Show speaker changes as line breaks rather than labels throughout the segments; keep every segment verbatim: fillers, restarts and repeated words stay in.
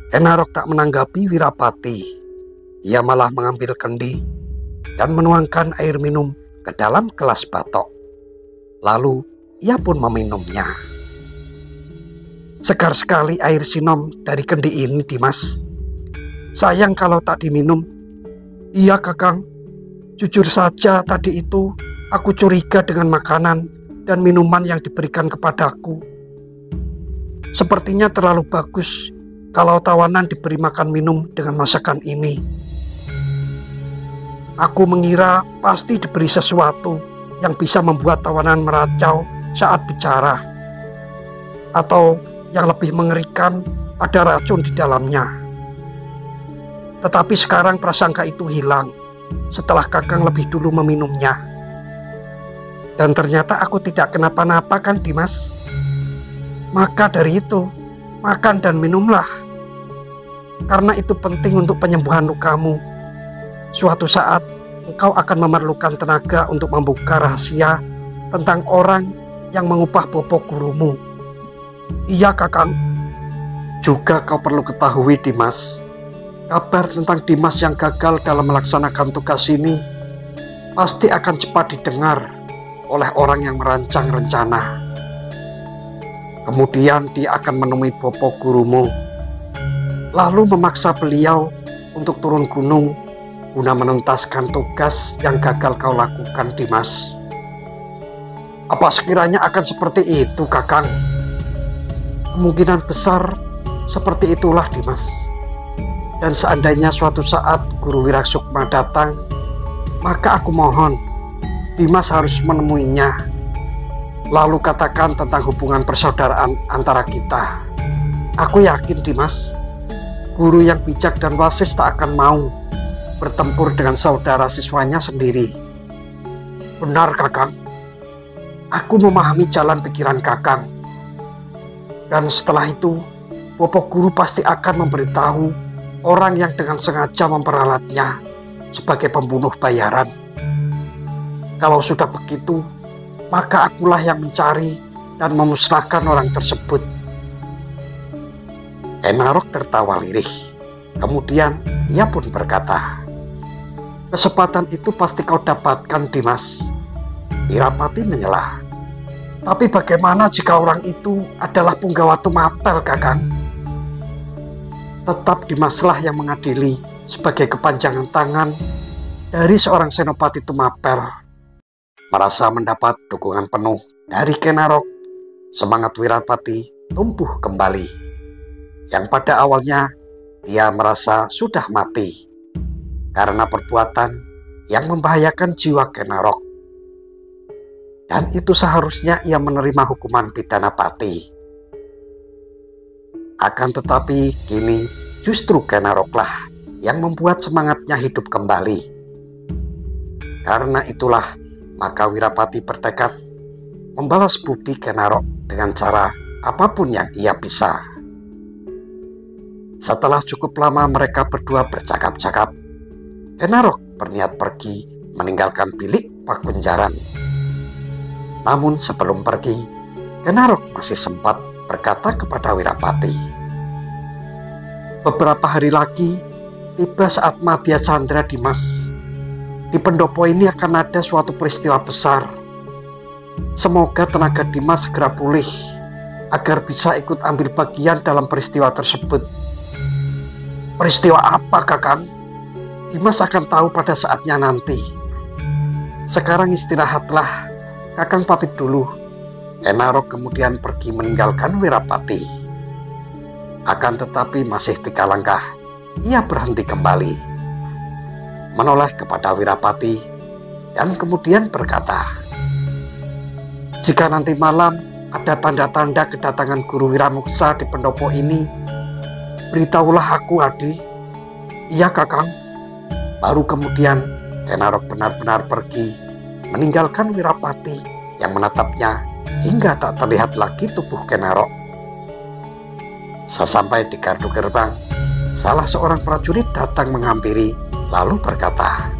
Enarok tak menanggapi Wirapati. Ia malah mengambil kendi dan menuangkan air minum ke dalam gelas batok. Lalu ia pun meminumnya. Segar sekali air sinom dari kendi ini, Dimas. Sayang kalau tak diminum. Iya, Kakang. Jujur saja tadi itu aku curiga dengan makanan dan minuman yang diberikan kepadaku. Sepertinya terlalu bagus kalau tawanan diberi makan minum dengan masakan ini. Aku mengira pasti diberi sesuatu yang bisa membuat tawanan meracau saat bicara. Atau yang lebih mengerikan, ada racun di dalamnya. Tetapi sekarang prasangka itu hilang setelah Kakang lebih dulu meminumnya. Dan ternyata aku tidak kenapa-napa kan, Dimas? Maka dari itu, makan dan minumlah. Karena itu penting untuk penyembuhan lukamu. Suatu saat engkau akan memerlukan tenaga untuk membuka rahasia tentang orang yang mengupah popok gurumu. Iya, Kakang. Juga kau perlu ketahui, Dimas, kabar tentang Dimas yang gagal dalam melaksanakan tugas ini pasti akan cepat didengar oleh orang yang merancang rencana. Kemudian dia akan menemui popok gurumu, lalu memaksa beliau untuk turun gunung guna menuntaskan tugas yang gagal kau lakukan, Dimas. Apa sekiranya akan seperti itu, Kakang? Kemungkinan besar seperti itulah, Dimas. Dan seandainya suatu saat Guru Wiraksukma datang, maka aku mohon Dimas harus menemuinya. Lalu katakan tentang hubungan persaudaraan antara kita. Aku yakin, Dimas, guru yang bijak dan wasis tak akan mau bertempur dengan saudara siswanya sendiri. Benar, Kakang. Aku memahami jalan pikiran Kakang. Dan setelah itu, popok guru pasti akan memberitahu orang yang dengan sengaja memperalatnya sebagai pembunuh bayaran. Kalau sudah begitu, maka akulah yang mencari dan memusnahkan orang tersebut. Enarok tertawa lirih. Kemudian ia pun berkata, kesempatan itu pasti kau dapatkan, Dimas. Wirapati menyela. Tapi bagaimana jika orang itu adalah Punggawa Tumapel, Kakang? Tetap Dimaslah yang mengadili sebagai kepanjangan tangan dari seorang Senopati Tumapel. Merasa mendapat dukungan penuh dari Enarok, semangat Wirapati tumbuh kembali. Yang pada awalnya dia merasa sudah mati karena perbuatan yang membahayakan jiwa Enarok. Dan itu seharusnya ia menerima hukuman pidana pati. Akan tetapi kini justru Enaroklah yang membuat semangatnya hidup kembali. Karena itulah maka Wirapati bertekad membalas budi Enarok dengan cara apapun yang ia bisa. Setelah cukup lama mereka berdua bercakap-cakap, Enarok berniat pergi meninggalkan bilik Pakunjaran. Namun sebelum pergi, Enarok masih sempat berkata kepada Wirapati, beberapa hari lagi tiba saat Madya Chandra, Dimas. Di pendopo ini akan ada suatu peristiwa besar. Semoga tenaga Dimas segera pulih agar bisa ikut ambil bagian dalam peristiwa tersebut. Peristiwa apa, Kakang? Dimas akan tahu pada saatnya nanti. Sekarang istirahatlah, Kakang pamit dulu. Enarok kemudian pergi meninggalkan Wirapati. Akan tetapi masih tiga langkah, ia berhenti kembali, menoleh kepada Wirapati dan kemudian berkata, jika nanti malam ada tanda-tanda kedatangan Guru Wiramuksa di pendopo ini, beritahulah aku, Adi. Iya, Kakang. Baru kemudian Enarok benar-benar pergi meninggalkan Wirapati yang menatapnya hingga tak terlihat lagi tubuh Enarok. Sesampai di gardu gerbang, salah seorang prajurit datang menghampiri lalu berkata,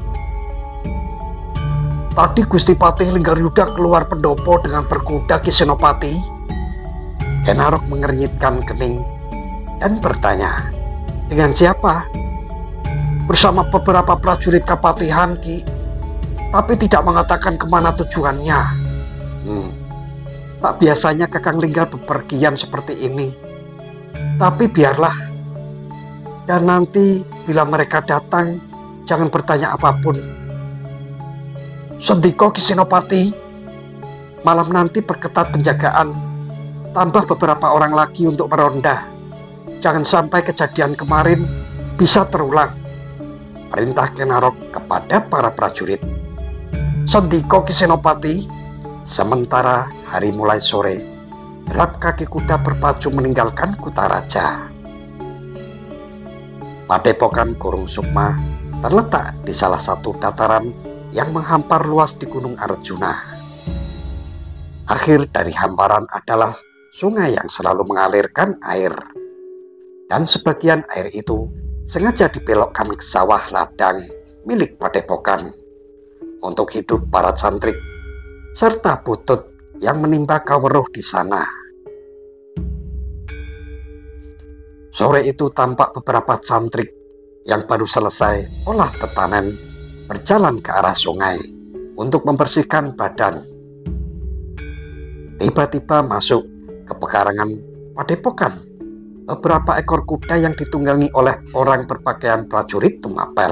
tadi Gusti Patih Linggaryuda keluar pendopo dengan berkuda Ki Senopati. Enarok mengernyitkan kening dan bertanya, Dengan siapa? Bersama beberapa prajurit Kapatihan, Ki. Tapi tidak mengatakan kemana tujuannya. Hmm. Tak biasanya Kakang Linggar bepergian seperti ini. Tapi biarlah. Dan nanti bila mereka datang, jangan bertanya apapun. Sendiko Ki Senopati, malam nanti perketat penjagaan. Tambah beberapa orang lagi untuk meronda. Jangan sampai kejadian kemarin bisa terulang. Perintah Kenarok kepada para prajurit. Sendiko Ki Senopati. Sementara hari mulai sore, derap kaki kuda berpacu meninggalkan Kutaraja. Padepokan Gurung Sukma terletak di salah satu dataran yang menghampar luas di Gunung Arjuna. Akhir dari hamparan adalah sungai yang selalu mengalirkan air. Dan sebagian air itu sengaja dibelokkan ke sawah ladang milik Padepokan untuk hidup para cantrik serta butut yang menimba kaweruh di sana. Sore itu tampak beberapa cantrik yang baru selesai olah tetanen berjalan ke arah sungai untuk membersihkan badan. Tiba-tiba masuk ke pekarangan Padepokan beberapa ekor kuda yang ditunggangi oleh orang berpakaian prajurit Tumapel.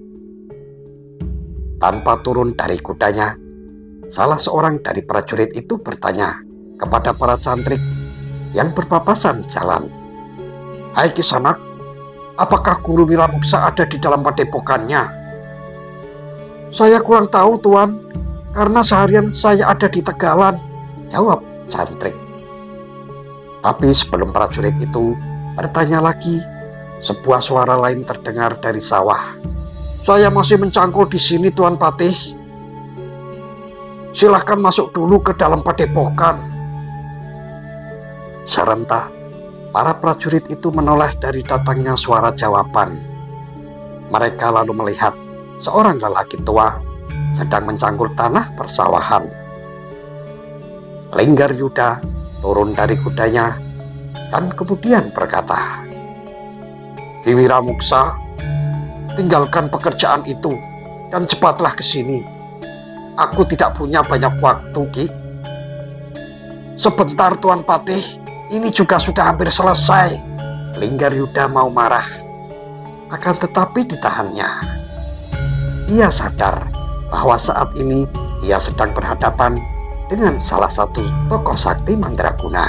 Tanpa turun dari kudanya, salah seorang dari prajurit itu bertanya kepada para cantrik yang berpapasan jalan. Hai Kisanak, apakah Guru Wiramuksa ada di dalam padepokannya? Saya kurang tahu Tuan, karena seharian saya ada di Tegalan, jawab cantrik. Tapi sebelum prajurit itu bertanya lagi, sebuah suara lain terdengar dari sawah. Saya masih mencangkul di sini Tuan Patih. Silahkan masuk dulu ke dalam padepokan. Serentak, para prajurit itu menoleh dari datangnya suara jawaban. Mereka lalu melihat seorang lelaki tua sedang mencangkul tanah persawahan. Linggar Yuda turun dari kudanya dan kemudian berkata, Ki Wiramuksa, tinggalkan pekerjaan itu dan cepatlah ke sini. Aku tidak punya banyak waktu, Ki. Sebentar Tuan Patih, ini juga sudah hampir selesai. Linggar Yuda mau marah, akan tetapi ditahannya. Ia sadar bahwa saat ini ia sedang berhadapan dengan salah satu tokoh sakti mandraguna.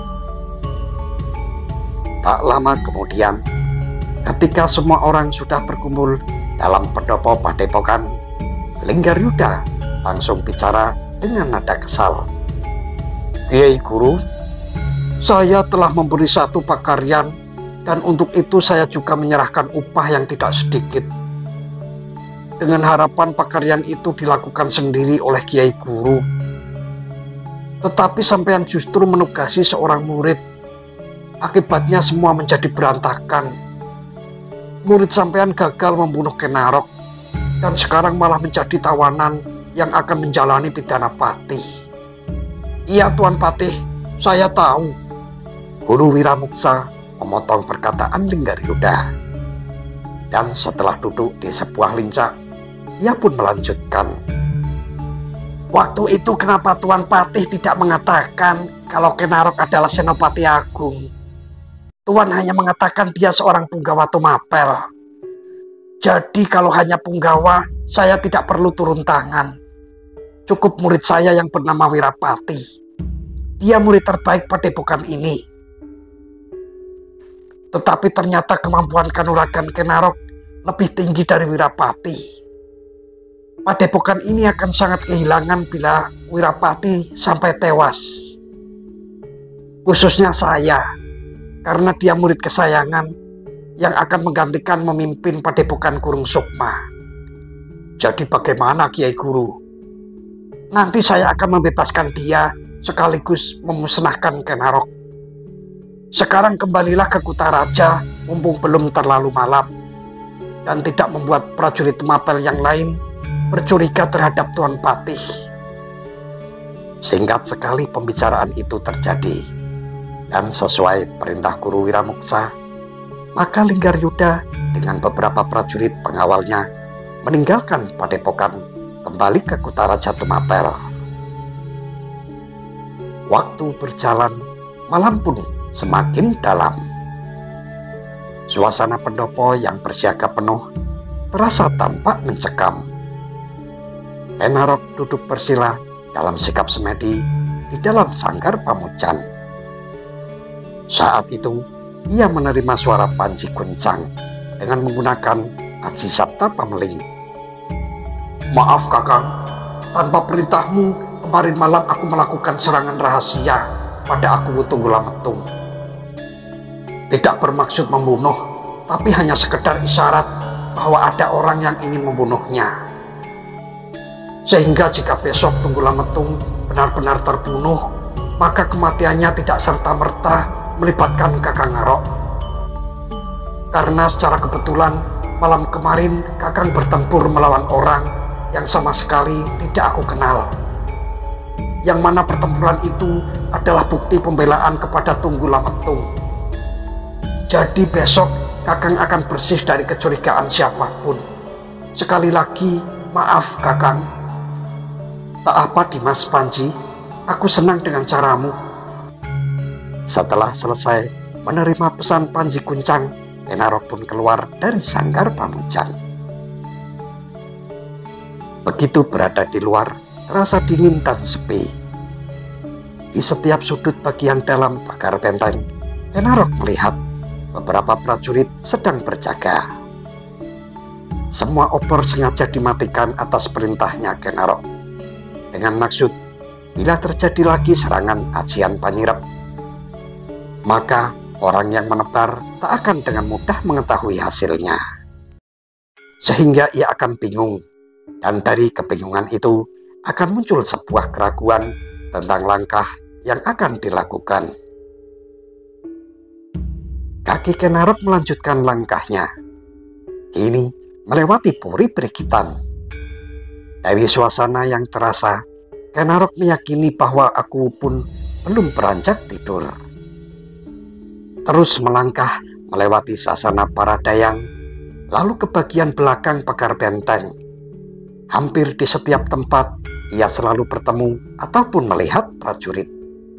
Tak lama kemudian, ketika semua orang sudah berkumpul dalam pendopo padepokan, Linggar Yuda langsung bicara dengan nada kesal. Kiai Guru, saya telah memberi satu pakaryan dan untuk itu saya juga menyerahkan upah yang tidak sedikit. Dengan harapan pakaryan itu dilakukan sendiri oleh Kiai Guru. Tetapi sampean justru menugasi seorang murid. Akibatnya semua menjadi berantakan. Murid sampean gagal membunuh Kenarok dan sekarang malah menjadi tawanan yang akan menjalani pidana patih. Iya Tuan Patih, saya tahu. Guru Wiramuksa memotong perkataan Linggar Yuda. Dan setelah duduk di sebuah lincah, ia pun melanjutkan. Waktu itu kenapa Tuan Patih tidak mengatakan kalau Kenarok adalah Senopati Agung? Tuan hanya mengatakan dia seorang punggawa Tumapel. Jadi kalau hanya punggawa, saya tidak perlu turun tangan. Cukup murid saya yang bernama Wirapati. Dia murid terbaik padepokan ini. Tetapi ternyata kemampuan kanuragan Kenarok lebih tinggi dari Wirapati. Padepokan ini akan sangat kehilangan bila Wirapati sampai tewas. Khususnya saya, karena dia murid kesayangan yang akan menggantikan memimpin padepokan Gurung Sukma. Jadi bagaimana Kiai Guru? Nanti saya akan membebaskan dia sekaligus memusnahkan Kenarok. Sekarang kembalilah ke Kutaraja mumpung belum terlalu malam dan tidak membuat prajurit Tumapel yang lain bercuriga terhadap Tuan Patih. Singkat sekali pembicaraan itu terjadi dan sesuai perintah Guru Wiramuksa, Maka Linggaryuda dengan beberapa prajurit pengawalnya meninggalkan padepokan kembali ke kota Raja Tumapel. Waktu berjalan, malam pun semakin dalam. Suasana pendopo yang bersiaga penuh terasa tampak mencekam. Enarok duduk bersila dalam sikap semedi di dalam sanggar Pamujan. Saat itu ia menerima suara Panji Guncang dengan menggunakan Aji Sabta Pameling. "Maaf Kakang, tanpa perintahmu kemarin malam aku melakukan serangan rahasia pada Aku Tunggulametung. Tidak bermaksud membunuh, tapi hanya sekedar isyarat bahwa ada orang yang ingin membunuhnya. Sehingga jika besok Tunggulametung benar-benar terbunuh, maka kematiannya tidak serta-merta melibatkan Kakang Ngarok. Karena secara kebetulan malam kemarin Kakang bertempur melawan orang yang sama sekali tidak aku kenal. Yang mana pertempuran itu adalah bukti pembelaan kepada Tunggulametung. Jadi besok Kakang akan bersih dari kecurigaan siapapun. Sekali lagi, maaf Kakang." "Tak apa Dimas Panji, aku senang dengan caramu." Setelah selesai menerima pesan Panji Guncang, Enarok pun keluar dari sanggar Pamujan. Begitu berada di luar, terasa dingin dan sepi. Di setiap sudut bagian dalam pagar benteng, Enarok melihat beberapa prajurit sedang berjaga. Semua obor sengaja dimatikan atas perintahnya Enarok, dengan maksud bila terjadi lagi serangan Ajian Panyirep, maka orang yang menebar tak akan dengan mudah mengetahui hasilnya. Sehingga ia akan bingung, dan dari kebingungan itu akan muncul sebuah keraguan tentang langkah yang akan dilakukan. Kaki Enarok melanjutkan langkahnya. Kini melewati Puri Brigitan. Dari suasana yang terasa, Enarok meyakini bahwa aku pun belum beranjak tidur. Terus melangkah melewati sasana para dayang, lalu ke bagian belakang pagar benteng. Hampir di setiap tempat ia selalu bertemu ataupun melihat prajurit.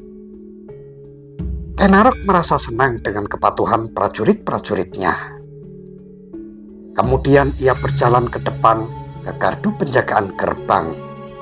Enarok merasa senang dengan kepatuhan prajurit-prajuritnya. Kemudian ia berjalan ke depan ke gardu penjagaan gerbang.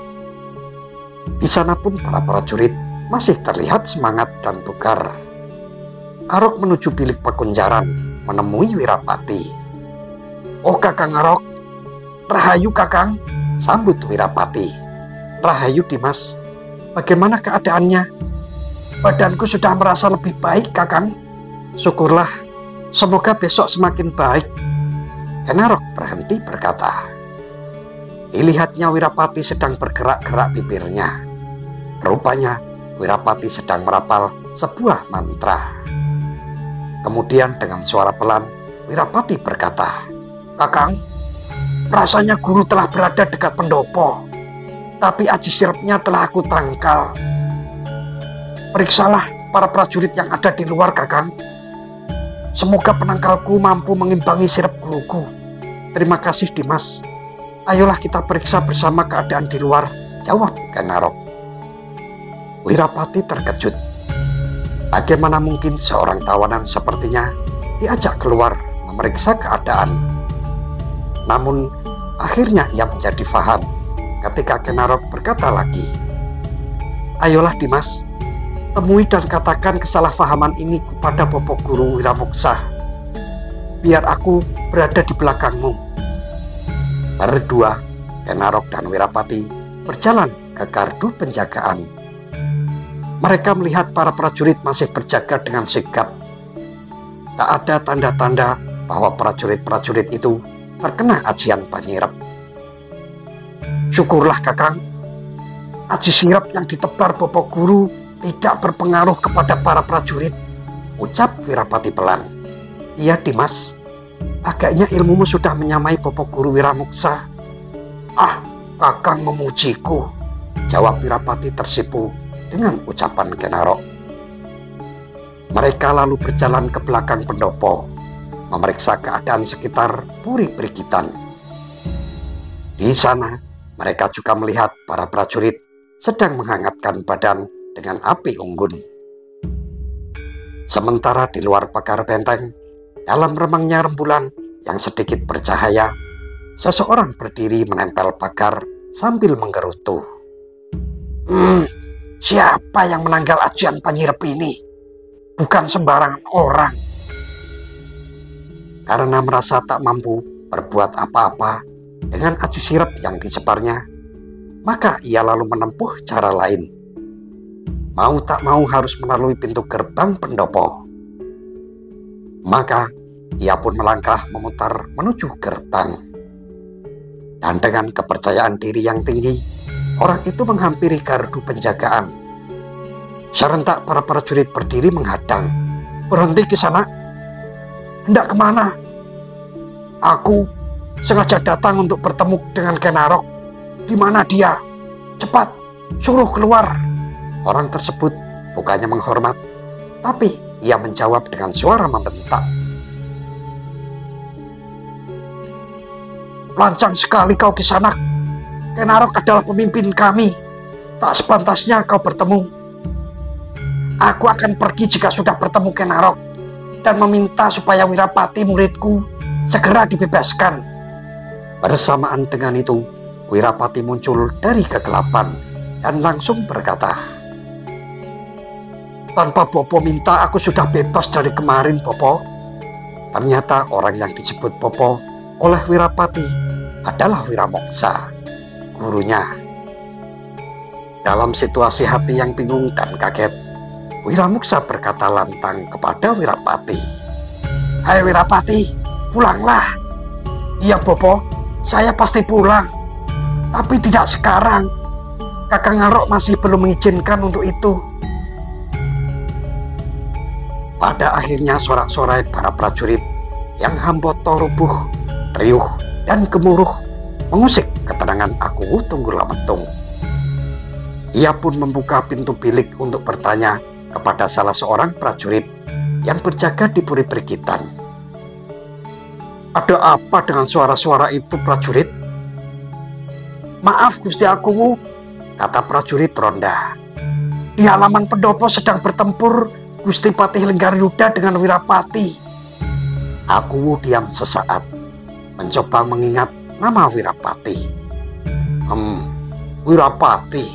Di sana pun para prajurit masih terlihat semangat dan bugar. Arok menuju bilik Pakunjaran menemui Wirapati. "Oh Kakang Arok." "Rahayu Kakang," sambut Wirapati. "Rahayu Dimas, bagaimana keadaannya?" "Badanku sudah merasa lebih baik Kakang." "Syukurlah, semoga besok semakin baik." Enarok berhenti berkata. Dilihatnya Wirapati sedang bergerak-gerak bibirnya. Rupanya Wirapati sedang merapal sebuah mantra. Kemudian dengan suara pelan Wirapati berkata, "Kakang, rasanya guru telah berada dekat pendopo, tapi aji sirapnya telah aku tangkal. Periksalah para prajurit yang ada di luar Kakang. Semoga penangkalku mampu mengimbangi sirap guruku." "Terima kasih Dimas. Ayolah kita periksa bersama keadaan di luar," jawab Enarok. Wirapati terkejut. Bagaimana mungkin seorang tawanan sepertinya diajak keluar memeriksa keadaan? Namun akhirnya ia menjadi faham ketika Enarok berkata lagi, "Ayolah Dimas, temui dan katakan kesalahpahaman ini kepada Bapa Guru Wiramuksa. Biar aku berada di belakangmu." Berdua, Enarok dan Wirapati berjalan ke gardu penjagaan. Mereka melihat para prajurit masih berjaga dengan sigap. Tak ada tanda-tanda bahwa prajurit-prajurit itu terkena ajian Panyirep. "Syukurlah Kakang, aji sirap yang ditebar Bapa Guru tidak berpengaruh kepada para prajurit," ucap Wirapati pelan. "Iya Dimas, agaknya ilmumu sudah menyamai Bapa Guru Wiramuksa." "Ah, Kakang memujiku," jawab Wirapati tersipu dengan ucapan Enarok. Mereka lalu berjalan ke belakang pendopo. memeriksa keadaan sekitar Puri Prigitan. Di sana, mereka juga melihat para prajurit sedang menghangatkan badan dengan api unggun. Sementara di luar pagar benteng, dalam remangnya rembulan yang sedikit bercahaya, seseorang berdiri menempel pagar sambil menggerutu. Hmm, siapa yang menanggal ajian Panyirep ini? Bukan sembarangan orang. Karena merasa tak mampu berbuat apa-apa dengan aji sirep yang disebarnya, maka ia lalu menempuh cara lain. Mau tak mau harus melalui pintu gerbang pendopo. Maka ia pun melangkah memutar menuju gerbang. Dan dengan kepercayaan diri yang tinggi, orang itu menghampiri gardu penjagaan. Serentak para prajurit berdiri menghadang. Berhenti ke sana. Hendak kemana? Aku sengaja datang untuk bertemu dengan Kenarok. Di mana dia? Cepat, suruh keluar. Orang tersebut bukannya menghormat, tapi ia menjawab dengan suara membentak. Lancang sekali kau Kisanak. Kenarok adalah pemimpin kami. Tak sepantasnya kau bertemu. Aku akan pergi jika sudah bertemu Kenarok dan meminta supaya Wirapati muridku segera dibebaskan. Bersamaan dengan itu, Wirapati muncul dari kegelapan dan langsung berkata, tanpa Bopo minta aku sudah bebas dari kemarin, Bopo. Ternyata orang yang disebut Bopo oleh Wirapati adalah Wiramoksa, gurunya. Dalam situasi hati yang bingung dan kaget, Wiramoksa berkata lantang kepada Wirapati, "Hai Wirapati, pulanglah." "Iya Bopo, saya pasti pulang. Tapi tidak sekarang. Kakang Arok masih belum mengizinkan untuk itu." Pada akhirnya sorak-sorai para prajurit yang hamboto rubuh, riuh, dan gemuruh mengusik ketenangan Aku Tunggul Ametung. Ia pun membuka pintu bilik untuk bertanya kepada salah seorang prajurit yang berjaga di Puri Prigitan. "Ada apa dengan suara-suara itu, prajurit?" "Maaf Gusti Aku," kata prajurit ronda. "Di halaman pendopo sedang bertempur Gusti Patih Lenggaryuda dengan Wirapati." Aku diam sesaat, mencoba mengingat nama Wirapati. Hmm, Wirapati.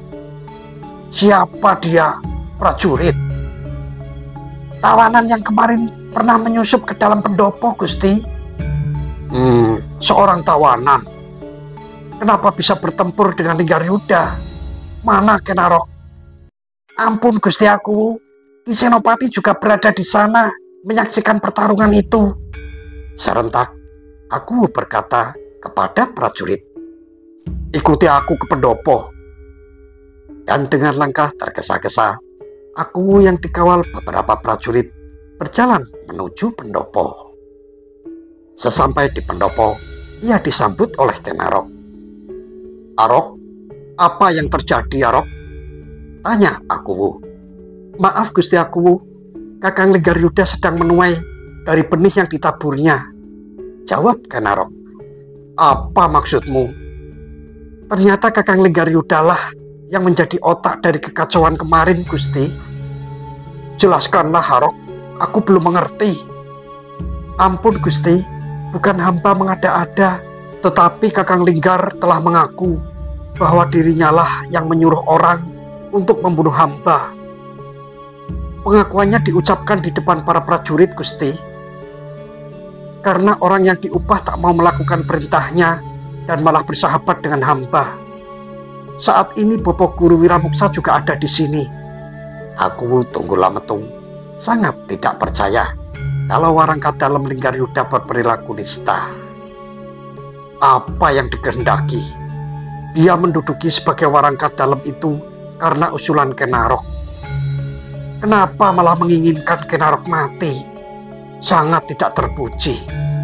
Siapa dia, prajurit? "Tawanan yang kemarin pernah menyusup ke dalam pendopo, Gusti." Hmm, seorang tawanan. Kenapa bisa bertempur dengan Lenggaryuda? Mana Kenarok? Ampun Gusti Aku, Ki Senopati juga berada di sana menyaksikan pertarungan itu. Serentak Aku berkata kepada prajurit, "Ikuti aku ke pendopo." Dan dengan langkah tergesa-gesa, Aku yang dikawal beberapa prajurit berjalan menuju pendopo. Sesampai di pendopo, ia disambut oleh Kenarok. "Arok, apa yang terjadi, Arok?" tanya Aku. "Maaf Gusti Aku, Kakang Lenggaryuda sedang menuai dari benih yang ditaburnya," jawab Kenarok. "Apa maksudmu?" "Ternyata Kakang Lenggaryuda lah yang menjadi otak dari kekacauan kemarin, Gusti." "Jelaskanlah, Arok, aku belum mengerti." "Ampun Gusti, bukan hamba mengada-ada, tetapi Kakang Lenggar telah mengaku bahwa dirinya lah yang menyuruh orang untuk membunuh hamba." Pengakuannya diucapkan di depan para prajurit, Gusti. Karena orang yang diupah tak mau melakukan perintahnya dan malah bersahabat dengan hamba. Saat ini Bopo Guru Wiramuksa juga ada di sini. Aku Tunggul Ametung sangat tidak percaya kalau Warangka Dalem Lenggaryuda berperilaku nista. Apa yang dikehendaki? Dia menduduki sebagai Warangka Dalem itu karena usulan Kenarok. Kenapa malah menginginkan Kenarok mati? Sangat tidak terpuji.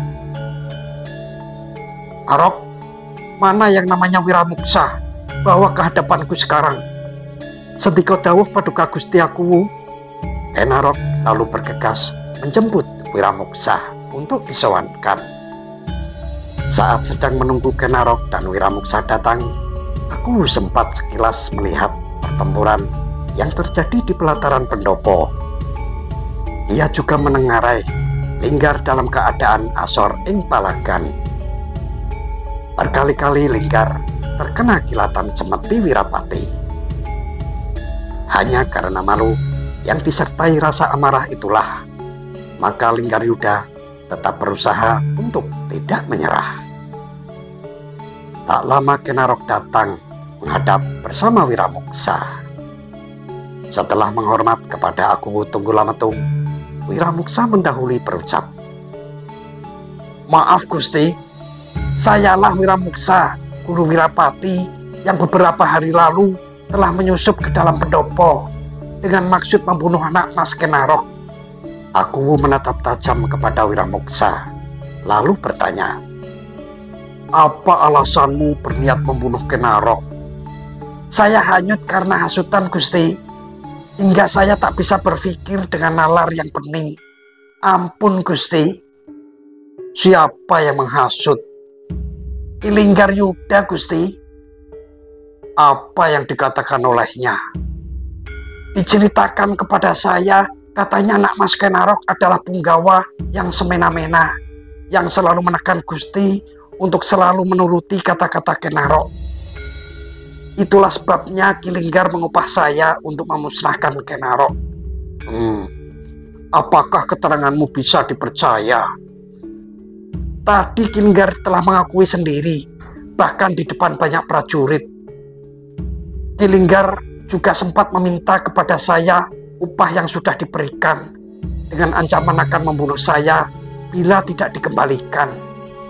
"Arok, mana yang namanya Wiramuksa? Bawa ke hadapanku sekarang." Sendika dawuh paduka Gusti Aku. Kenarok lalu bergegas menjemput Wiramuksa untuk disowankan. Saat sedang menunggu Kenarok dan Wiramuksa datang, aku sempat sekilas melihat pertempuran yang terjadi di pelataran pendopo. Ia juga menengarai Linggar dalam keadaan asor ing palagan. Berkali-kali Linggar terkena kilatan cemeti Wirapati. Hanya karena malu yang disertai rasa amarah itulah, maka Linggaryuda tetap berusaha untuk tidak menyerah. Tak lama Kenarok datang menghadap bersama Wiramuksa. Setelah menghormat kepada Aku Tunggulametung, Wiramuksa mendahului berucap, "Maaf Gusti, sayalah Wiramuksa, Guru Wirapati yang beberapa hari lalu telah menyusup ke dalam pendopo dengan maksud membunuh anak Mas Kenarok." Aku menatap tajam kepada Wiramuksa, lalu bertanya, "Apa alasanmu berniat membunuh Kenarok?" "Saya hanyut karena hasutan Gusti, hingga saya tak bisa berpikir dengan nalar yang bening. Ampun Gusti." "Siapa yang menghasut?" "Ki Linggaryuda Gusti." "Apa yang dikatakan olehnya?" "Diceritakan kepada saya, katanya anak Mas Kenarok adalah punggawa yang semena-mena, yang selalu menekan Gusti untuk selalu menuruti kata-kata Kenarok. Itulah sebabnya Ki Linggar mengupah saya untuk memusnahkan Kenarok." Hmm, apakah keteranganmu bisa dipercaya?" "Tadi Ki Linggar telah mengakui sendiri, bahkan di depan banyak prajurit. Ki Linggar juga sempat meminta kepada saya upah yang sudah diberikan, dengan ancaman akan membunuh saya bila tidak dikembalikan.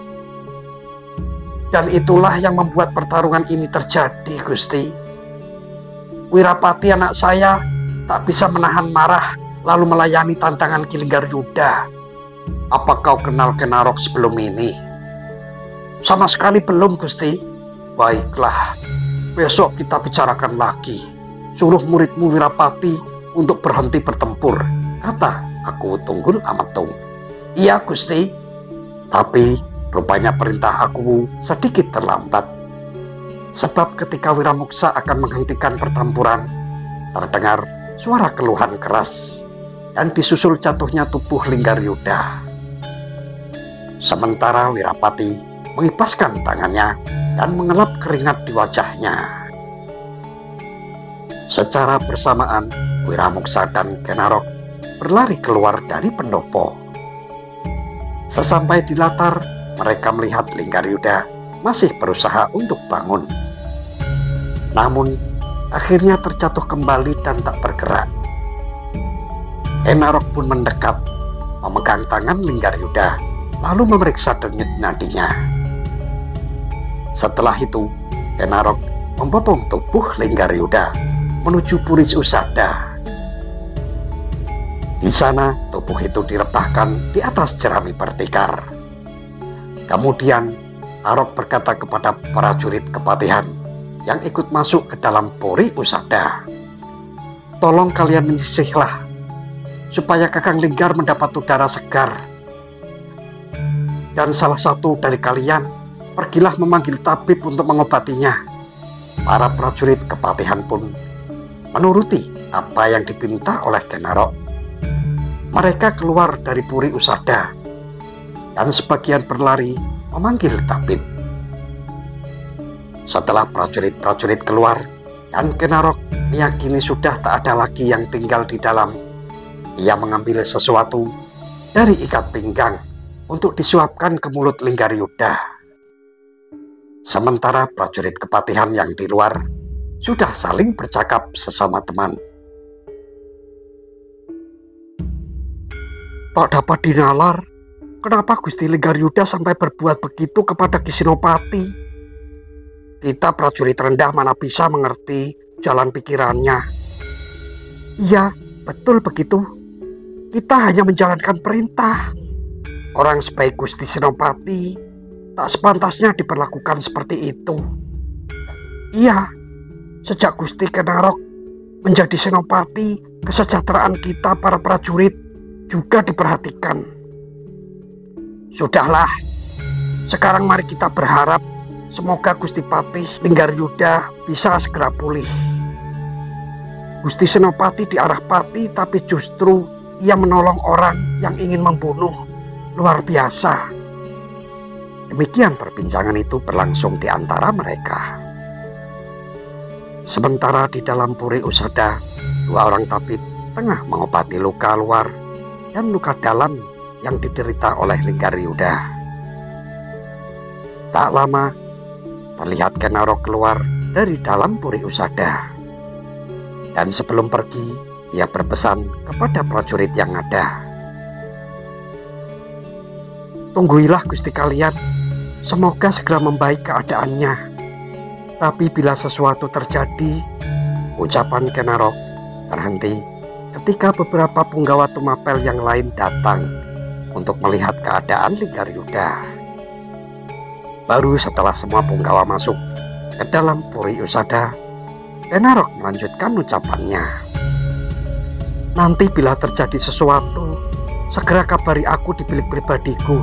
Dan itulah yang membuat pertarungan ini terjadi Gusti. Wirapati anak saya tak bisa menahan marah lalu melayani tantangan Ki Linggaryuda." "Apa kau kenal Kenarok sebelum ini?" "Sama sekali belum Gusti." "Baiklah, besok kita bicarakan lagi. Suruh muridmu Wirapati untuk berhenti bertempur," kata Aku Tunggulametung. "Iya Gusti." Tapi rupanya perintah Aku sedikit terlambat, sebab ketika Wiramuksa akan menghentikan pertempuran, terdengar suara keluhan keras dan disusul jatuhnya tubuh Linggaryuda. Sementara Wirapati mengipaskan tangannya dan mengelap keringat di wajahnya. Secara bersamaan, Wiramuksa dan Kenarok berlari keluar dari pendopo. Sesampai di latar, mereka melihat Linggaryuda masih berusaha untuk bangun. Namun, akhirnya terjatuh kembali dan tak bergerak. Kenarok pun mendekat, memegang tangan Linggaryuda, lalu memeriksa denyut nadinya. Setelah itu, Kenarok membopong tubuh Linggaryuda menuju Puri Usada. Di sana, tubuh itu direbahkan di atas jerami bertikar. Kemudian Arok berkata kepada prajurit kepatihan yang ikut masuk ke dalam Puri Usada, "Tolong kalian menyisihlah, supaya Kakang Linggar mendapat udara segar. Dan salah satu dari kalian pergilah memanggil tabib untuk mengobatinya." Para prajurit kepatihan pun menuruti apa yang dipinta oleh Kenarok. Mereka keluar dari Puri Usada dan sebagian berlari memanggil tabib. Setelah prajurit-prajurit keluar dan Kenarok meyakini sudah tak ada lagi yang tinggal di dalam, ia mengambil sesuatu dari ikat pinggang untuk disuapkan ke mulut Linggaryuda. Sementara prajurit kepatihan yang di luar sudah saling bercakap sesama teman. "Tak dapat dinalar, kenapa Gusti Linggaryuda sampai berbuat begitu kepada Ki Senopati? Kita prajurit rendah mana bisa mengerti jalan pikirannya." "Iya, betul begitu. Kita hanya menjalankan perintah. Orang sebaik Gusti Senopati tak sepantasnya diperlakukan seperti itu. Iya, sejak Gusti Kenarok menjadi Senopati, kesejahteraan kita para prajurit juga diperhatikan." Sudahlah, sekarang mari kita berharap semoga Gusti Patih Linggaryuda bisa segera pulih. Gusti Senopati diarah Pati, tapi justru ia menolong orang yang ingin membunuh. Luar biasa. Demikian perbincangan itu berlangsung di antara mereka. Sementara di dalam Puri Usada, dua orang tabib tengah mengobati luka luar dan luka dalam yang diderita oleh Linggaryuda. Tak lama, terlihat Kenarok keluar dari dalam Puri Usada. Dan sebelum pergi, ia berpesan kepada prajurit yang ada. Tungguilah Gusti kalian, semoga segera membaik keadaannya. Tapi bila sesuatu terjadi, ucapan Kenarok terhenti ketika beberapa punggawa Tumapel yang lain datang untuk melihat keadaan Linggaryuda. Baru setelah semua punggawa masuk ke dalam Puri Usada, Kenarok melanjutkan ucapannya. Nanti bila terjadi sesuatu, segera kabari aku di bilik pribadiku.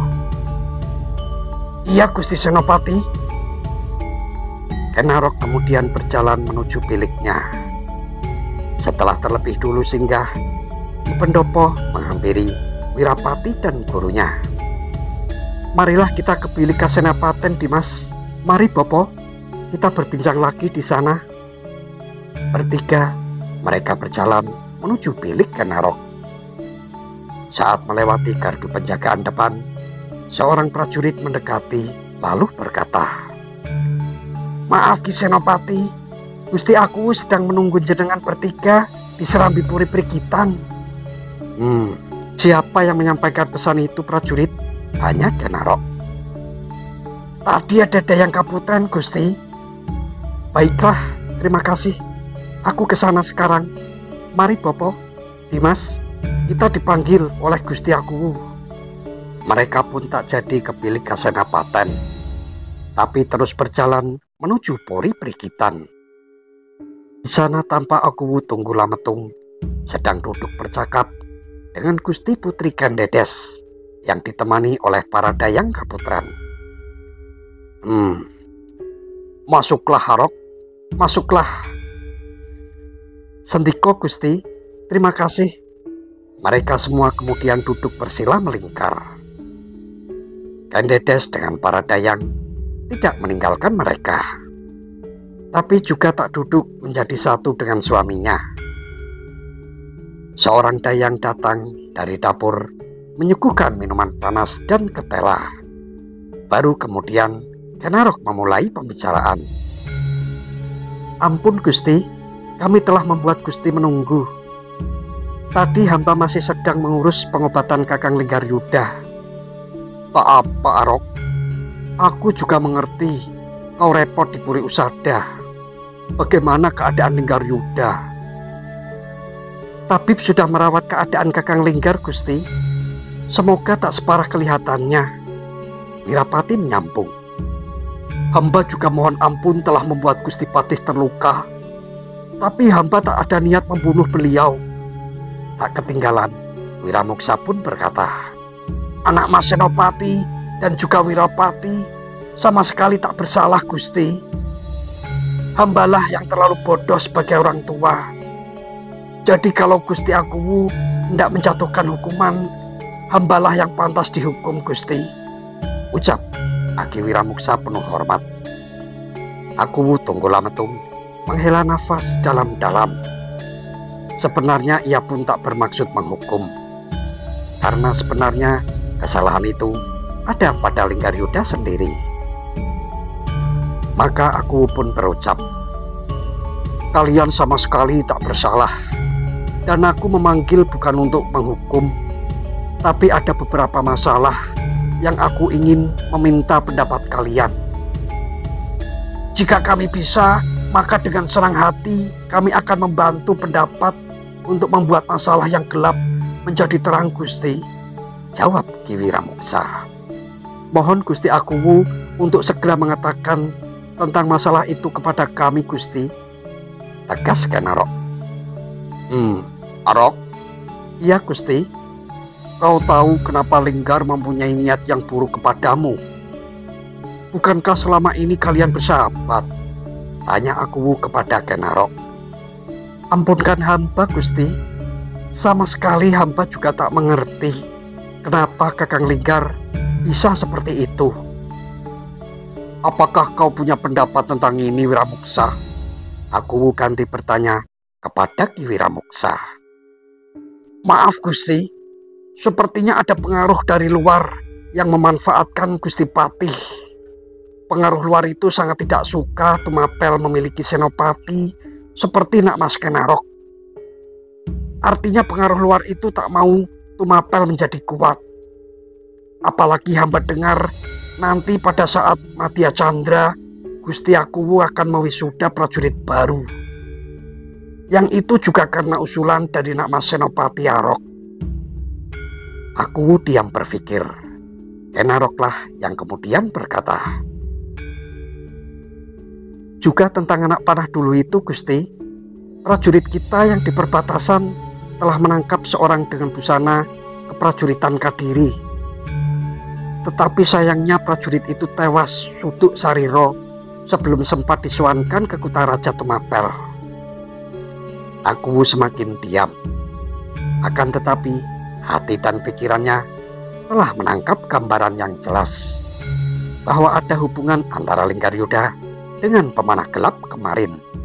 Iya Gusti Senopati. Kenarok kemudian berjalan menuju biliknya. Setelah terlebih dulu singgah di pendopo menghampiri Wirapati dan gurunya. Marilah kita ke bilik Kasenapaten, Dimas. Mari Bopo, kita berbincang lagi di sana. Bertiga mereka berjalan menuju bilik Kenarok. Saat melewati gardu penjagaan depan, seorang prajurit mendekati lalu berkata, Maaf Ki Senopati, Gusti aku sedang menunggu jenengan bertiga di Serambi Puri Prigitan. Hmm, siapa yang menyampaikan pesan itu prajurit? Tanya Kenarok. Tadi ada Dayang Kaputren Gusti. Baiklah, terima kasih. Aku ke sana sekarang. Mari Bopo, Dimas, kita dipanggil oleh Gusti aku. Mereka pun tak jadi ke bilik Kasenapaten, tapi terus berjalan menuju Puri Prigitan. Di sana tampak Akuwu Tunggula Metung sedang duduk bercakap dengan Gusti Putri Kendedes yang ditemani oleh para Dayang Kaputren. Hmm, masuklah Harok, masuklah. Sendiko Gusti, terima kasih. Mereka semua kemudian duduk bersila melingkar. Kendedes dengan para Dayang tidak meninggalkan mereka, tapi juga tak duduk menjadi satu dengan suaminya. Seorang Dayang datang dari dapur menyuguhkan minuman panas dan ketela. Baru kemudian Kenarok memulai pembicaraan. Ampun Gusti, kami telah membuat Gusti menunggu. Tadi hamba masih sedang mengurus pengobatan Kakang Linggaryuda. Tak apa Arok, aku juga mengerti kau repot di Puri Usada. Bagaimana keadaan Linggaryuda? Tabib sudah merawat keadaan Kakang Linggar Gusti. Semoga tak separah kelihatannya. Wirapati menyambung. Hamba juga mohon ampun telah membuat Gusti Patih terluka. Tapi hamba tak ada niat membunuh beliau. Tak ketinggalan, Wiramuksa pun berkata, anak Mas Senopati dan juga Wirapati sama sekali tak bersalah Gusti. Hambalah yang terlalu bodoh sebagai orang tua. Jadi kalau Gusti Akuwu hendak menjatuhkan hukuman, hambalah yang pantas dihukum Gusti. Ucap Aki Wiramuksa penuh hormat. Akuwu Tunggula Metung menghela nafas dalam-dalam. Sebenarnya ia pun tak bermaksud menghukum, karena sebenarnya kesalahan itu ada pada Linggaryuda sendiri. Maka Akuwu pun berucap, kalian sama sekali tak bersalah, dan aku memanggil bukan untuk menghukum, tapi ada beberapa masalah yang aku ingin meminta pendapat kalian. Jika kami bisa, maka dengan senang hati kami akan membantu pendapat untuk membuat masalah yang gelap menjadi terang Gusti. Jawab Ki Wiramuksa. Mohon Gusti Akuwu untuk segera mengatakan tentang masalah itu kepada kami Gusti. Tegas Kenarok. Hmm, Arok? Iya Gusti. Kau tahu kenapa Linggar mempunyai niat yang buruk kepadamu? Bukankah selama ini kalian bersahabat? Tanya aku kepada Kenarok. Ampunkan hamba, Gusti. Sama sekali hamba juga tak mengerti kenapa Kakang Linggar bisa seperti itu. Apakah kau punya pendapat tentang ini, Wiramuksa? Aku ganti bertanya kepada Ki Wiramuksa. Maaf, Gusti. Sepertinya ada pengaruh dari luar yang memanfaatkan Gusti Patih. Pengaruh luar itu sangat tidak suka Tumapel memiliki senopati seperti Nak Mas Kenarok. Artinya pengaruh luar itu tak mau Tumapel menjadi kuat. Apalagi hamba dengar nanti pada saat Madya Chandra, Gusti Akuwu akan mewisuda prajurit baru. Yang itu juga karena usulan dari Nak Mas Senopati Arok. Aku diam berpikir. Kenaroklah yang kemudian berkata, juga tentang anak panah dulu itu, Gusti. Prajurit kita yang di perbatasan telah menangkap seorang dengan busana keprajuritan Kadiri. Tetapi sayangnya prajurit itu tewas suduk sariro sebelum sempat disuankan ke kota Raja Tumapel. Aku semakin diam. Akan tetapi hati dan pikirannya telah menangkap gambaran yang jelas bahwa ada hubungan antara Linggaryuda dengan pemanah gelap kemarin.